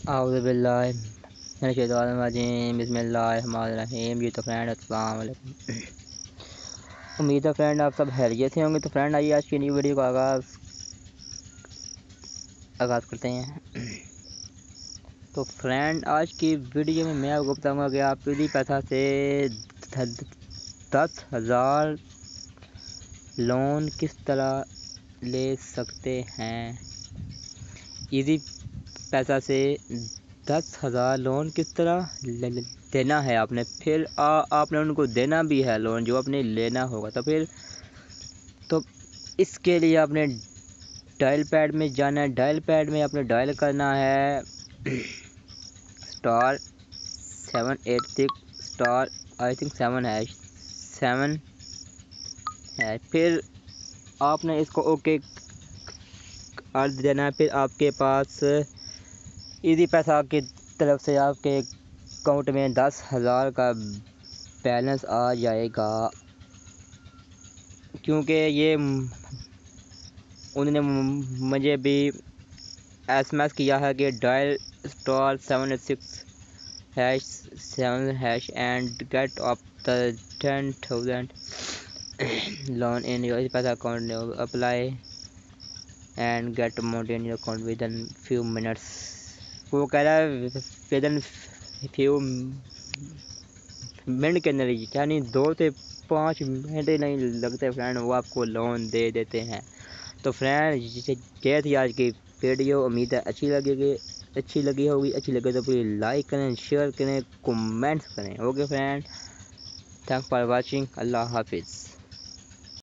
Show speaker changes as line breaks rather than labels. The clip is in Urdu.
اعوذ باللہ من الشیطان الرجیم بسم اللہ الرحمن الرحیم۔ جی تو فرینڈ السلام علیکم، امید ہے فرینڈ آپ سب خیریت سے ہوں گے۔ تو فرینڈ آئیے آج کی نیو ویڈیو کا آغاز کرتے ہیں۔ تو فرینڈ آج کی ویڈیو میں آپ کو بتاؤں گا کہ آپ ایزی پیسہ سے 10,000 لون کس طرح لے سکتے ہیں۔ ایزی پیسہ سے 10,000 لون کس طرح لینا ہے آپ نے، پھر آپ نے ان کو دینا بھی ہے لون جو آپ نے لینا ہوگا۔ تو اس کے لیے آپ نے ڈائل پیڈ میں جانا ہے۔ ڈائل پیڈ میں آپ نے ڈائل کرنا ہے *786 *7 ہے، پھر آپ نے اس کو اوکے کر دینا ہے۔ پھر آپ کے پاس ایزی پیسہ کی طرف سے آپ کے اکاؤنٹ میں 10,000 کا بیلنس آ جائے گا، کیونکہ یہ انہوں نے مجھے بھی SMS کیا ہے کہ dial *786# and get up 10,000 loan in your پیسہ account, apply and get amount in your account with in few minutes. وہ کہہ رہا ہے ود ان فیو منٹ کے اندر، یعنی 2 سے 5 منٹ نہیں لگتے فرینڈ، وہ آپ کو لون دے دیتے ہیں۔ تو فرینڈ یہ تھی آج کی ویڈیو، امید ہے اچھی لگی ہوگی۔ اچھی لگے تو پلیز لائک کریں، شیئر کریں، کمنٹس کریں۔ Okay friend, thanks for watching, اللہ حافظ۔